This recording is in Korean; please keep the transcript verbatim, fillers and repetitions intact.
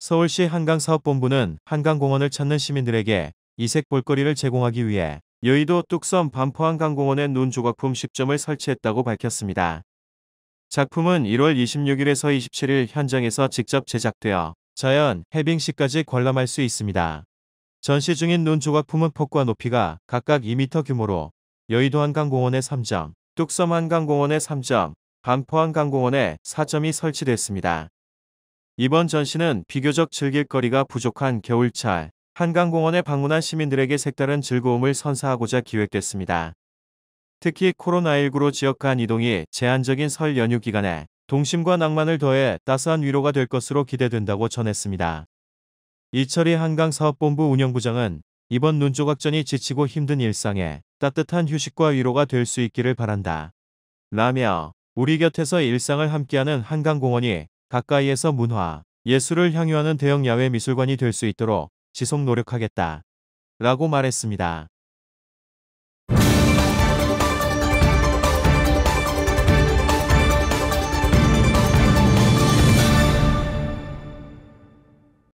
서울시 한강사업본부는 한강공원을 찾는 시민들에게 이색 볼거리를 제공하기 위해 여의도 뚝섬 반포한강공원에 눈 조각품 십 점을 설치했다고 밝혔습니다. 작품은 일월 이십육일에서 이십칠일 현장에서 직접 제작되어 자연, 해빙시까지 관람할 수 있습니다. 전시 중인 눈 조각품은 폭과 높이가 각각 이 미터 규모로 여의도 한강공원에 삼 점, 뚝섬 한강공원에 삼 점, 반포 한강공원에 사 점이 설치됐습니다. 이번 전시는 비교적 즐길 거리가 부족한 겨울철 한강공원에 방문한 시민들에게 색다른 즐거움을 선사하고자 기획됐습니다. 특히 코로나십구로 지역 간 이동이 제한적인 설 연휴 기간에 동심과 낭만을 더해 따스한 위로가 될 것으로 기대된다고 전했습니다. 이철희 한강사업본부 운영부장은 이번 눈조각전이 지치고 힘든 일상에 따뜻한 휴식과 위로가 될 수 있기를 바란다. 라며 우리 곁에서 일상을 함께하는 한강공원이 가까이에서 문화, 예술을 향유하는 대형 야외 미술관이 될 수 있도록 지속 노력하겠다. 라고 말했습니다.